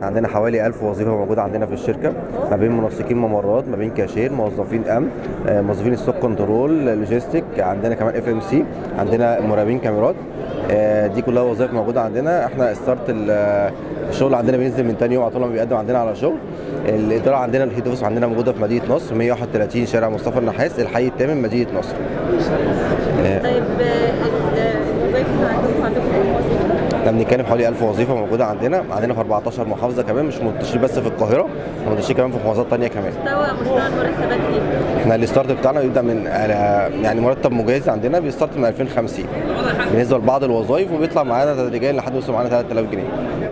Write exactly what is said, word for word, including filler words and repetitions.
عندنا حوالي ألف وظيفة موجودة عندنا في الشركة، ما بين منسقين ممرات، ما بين كاشير، موظفين أمن، آه، موظفين ستوك كنترول، لوجيستيك، عندنا كمان اف ام سي، عندنا مراقبين كاميرات. آه، دي كلها وظائف موجودة عندنا. احنا ستارت الشغل عندنا بينزل من تاني يوم على طول لما بيقدم عندنا على شغل. الإدارة عندنا الهيد اوفيس عندنا موجودة في مدينة نصر، مية وواحد وتلاتين شارع مصطفى النحاس، الحي الثامن، مدينة نصر. طيب الوظائف اللي عندكم عندكم كام وظيفة؟ احنا بنتكلم حوالي ألف وظيفه موجوده عندنا، عندنا في أربعتاشر محافظه كمان، مش منتشرين بس في القاهره، احنا منتشرين كمان في محافظات ثانيه كمان. مستوى مستوى المرتبات ايه؟ احنا الستارت بتاعنا بيبدا من يعني مرتب مجهز عندنا بيستارت من ألفين وخمسين بالنسبه لبعض الوظائف، وبيطلع معانا تدريجيا لحد ما يوصل معانا ثلاثة آلاف جنيه.